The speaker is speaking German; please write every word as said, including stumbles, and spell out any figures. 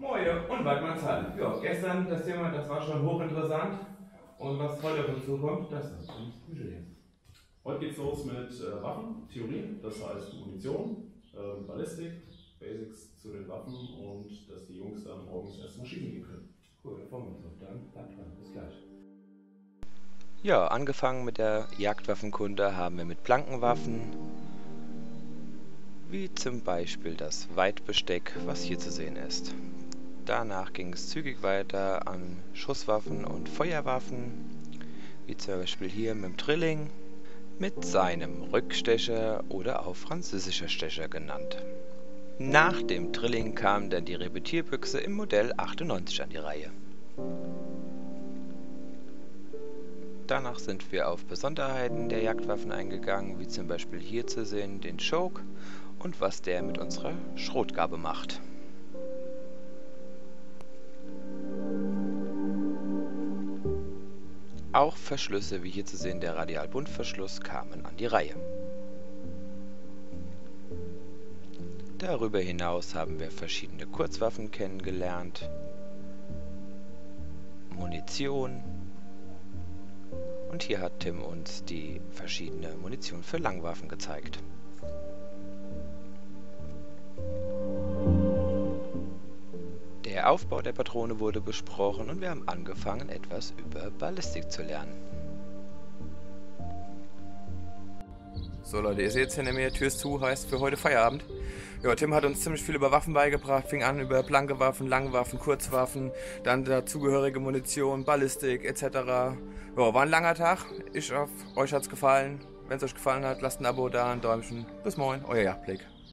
Moin und Waldmannsheim. Ja, gestern das Thema, das war schon hochinteressant. Und was heute auf uns zukommt, das ist uns Budget. Heute geht's los mit äh, Waffen, Theorie, das heißt Munition, äh, Ballistik, Basics zu den Waffen und dass die Jungs dann morgens erstmal schießen gehen können. Cool, da freuen wir uns drauf. Dann bleibt dran. Bis gleich. Ja, angefangen mit der Jagdwaffenkunde haben wir mit Plankenwaffen, wie zum Beispiel das Weitbesteck, was hier zu sehen ist. Danach ging es zügig weiter an Schusswaffen und Feuerwaffen, wie zum Beispiel hier mit dem Drilling, mit seinem Rückstecher oder auch französischer Stecher genannt. Nach dem Drilling kam dann die Repetierbüchse im Modell achtundneunzig an die Reihe. Danach sind wir auf Besonderheiten der Jagdwaffen eingegangen, wie zum Beispiel hier zu sehen den Choke und was der mit unserer Schrotgabe macht. Auch Verschlüsse, wie hier zu sehen der Radialbundverschluss, kamen an die Reihe. Darüber hinaus haben wir verschiedene Kurzwaffen kennengelernt, Munition, und hier hat Tim uns die verschiedene Munition für Langwaffen gezeigt. Der Aufbau der Patrone wurde besprochen und wir haben angefangen, etwas über Ballistik zu lernen. So Leute, ihr seht hinter mir, Tür ist zu, heißt für heute Feierabend. Ja, Tim hat uns ziemlich viel über Waffen beigebracht, fing an über blanke Waffen, Langwaffen, Kurzwaffen, dann dazugehörige Munition, Ballistik et cetera. Ja, war ein langer Tag. Ich hoffe, euch hat's gefallen. Wenn es euch gefallen hat, lasst ein Abo da, ein Däumchen. Bis morgen, euer Jagdblick.